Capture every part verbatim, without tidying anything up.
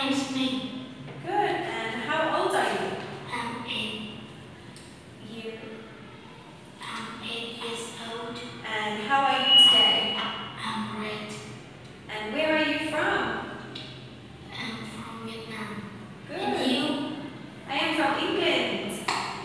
name is Minh. Good. And how old are you? I'm eight. You. I'm eight years old. And how are you today? I'm great. And where are you from? I'm from Vietnam. Good. And you? I am from England.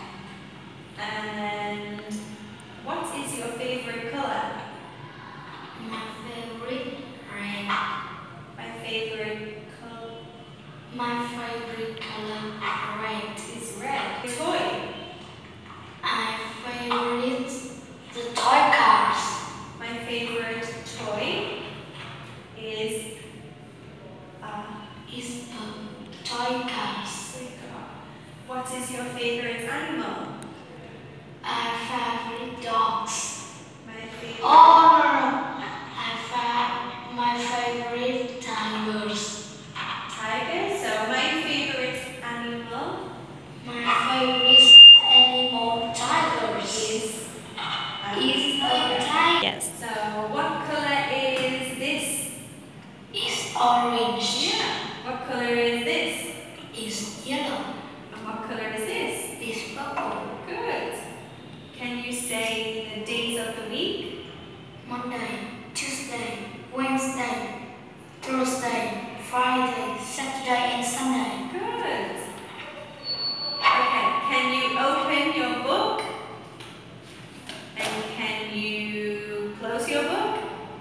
And what is your favorite color? My favorite red. My favorite color My favorite color red. is red. Toy. My favorite the toy cars. My favorite toy is uh, Is a toy cars. what is your favorite animal? I favorite dogs. My favorite. Oh no no. I fa my favorite tigers. Tiger. So my favorite animal My favorite animal tigers. is a Is a tiger. Yes. So what color is this? Is orange. Yeah. What color is this? Is yellow. And what color is this? Is purple. Good. Can you say the days of the week? Monday, Tuesday, Wednesday, Thursday, Friday, Saturday, and Sunday. Good. Okay. Can you open your book? And can you close your book?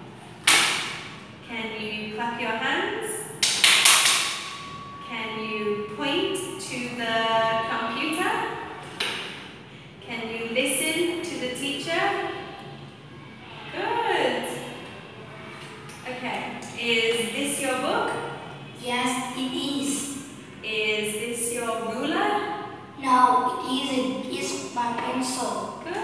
Can you clap your hands? Can you point to the computer? Can you listen to the teacher? Good. Okay. Is this your book? Yes, it is. Is this your ruler? No, it isn't. It's my pencil. Good.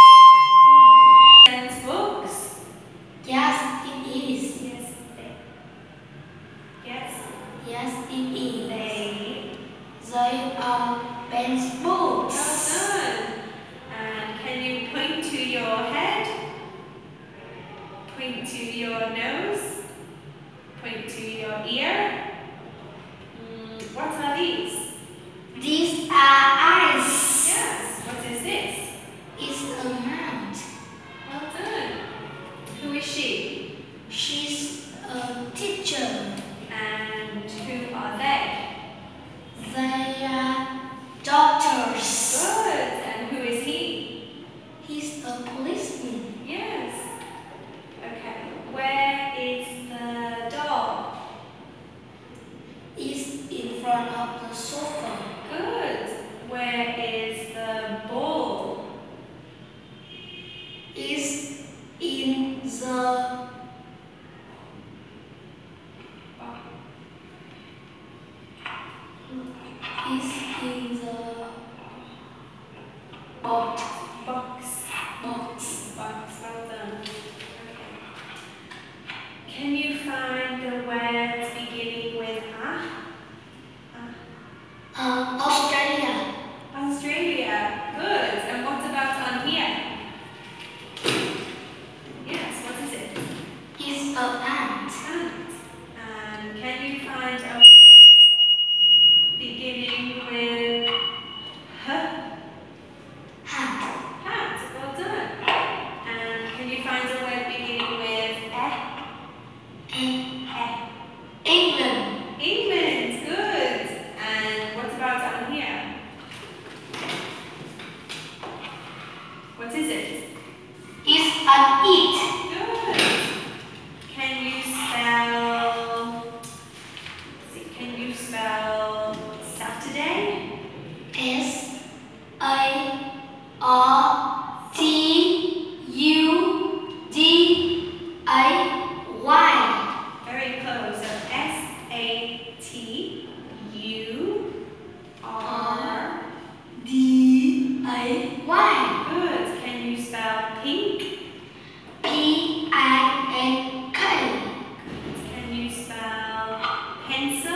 And books? Yes, it is. Yes. They. Yes. Yes, it is. They. They are pen Well books. done. And can you point to your head? Point to your nose? Point to your ear? Mm, what are these? These are eyes. Yes. What is this? It's a mount. Well done. Who is she? She's a teacher. And who are they? They are doctors. Good. And who is he? He's a policeman. Yes. Okay. Where is the dog? He's in front of the sofa. Good. Where is the ball? Is in the is in the box. Box. Box. Box. Well done. Okay. Can you find the words beginning with ah? Ah. Uh, Australia. Australia. Good. And what about on here? Yes. What is it? Is a ant. Ant. And can you find a word beginning with h? Hat. Hat. Well done. And can you find a word beginning with eh? And Eh. England. England. Good. And what about on here? What is it? Is an eat. Good. Can you spell? Let's see. Can you spell Saturday? S A R T U D A Y. Very close. So S A T U R. D A Y. Good. Can you spell pink? P I N K. Can you spell pencil?